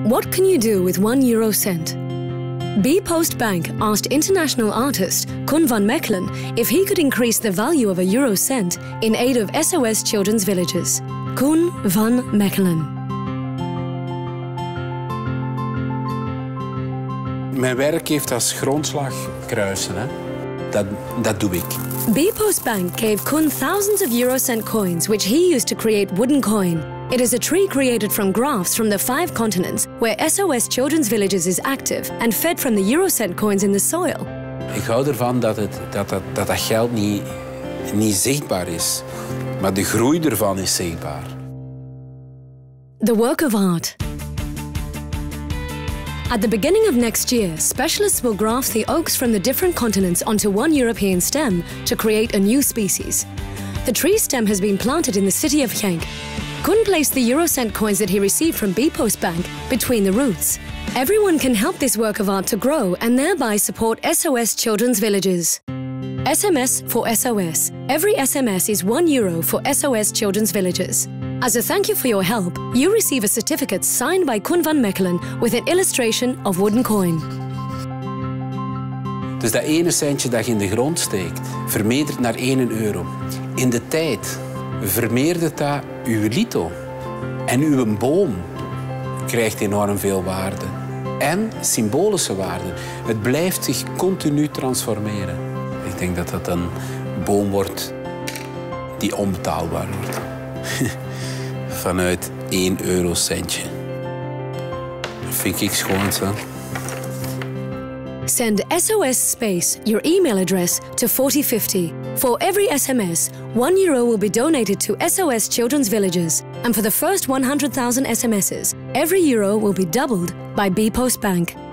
What can you do with €1 cent? bpost Bank asked international artist Koen van Mechelen if he could increase the value of a euro cent in aid of SOS Children's Villages. Koen van Mechelen. Mijn werk heeft als grondslag kruisen. Hè? Dat doe ik. bpost Bank gave Koen thousands of euro cent coins which he used to create Wooden Coin. It is a tree created from grafts from the 5 continents where SOS Children's Villages is active and fed from the euro cent coins in the soil. Ik hou ervan dat geld niet zichtbaar is, maar de groei ervan is zichtbaar. The work of art. At the beginning of next year, specialists will graft the oaks from the different continents onto one European stem to create a new species. The tree stem has been planted in the city of Genk. Koen placed the euro cent coins that he received from bpost Bank between the roots. Everyone can help this work of art to grow and thereby support SOS Children's Villages. SMS for SOS. Every SMS is €1 for SOS Children's Villages. As a thank you for your help, you receive a certificate signed by Koen van Mechelen with an illustration of Wooden Coin. Dus dat ene centje dat je in de grond steekt, vermeerdert naar €1. In de tijd vermeerdert dat uw lito. En uw boom krijgt enorm veel waarde. En symbolische waarde. Het blijft zich continu transformeren. Ik denk dat dat een boom wordt die onbetaalbaar wordt. Vanuit €1 centje. Dat vind ik schoon, zo. Send SOS space your email address to 4050. For every SMS, €1 will be donated to SOS Children's Villages. And for the first 100,000 SMSs, every euro will be doubled by bpost Bank.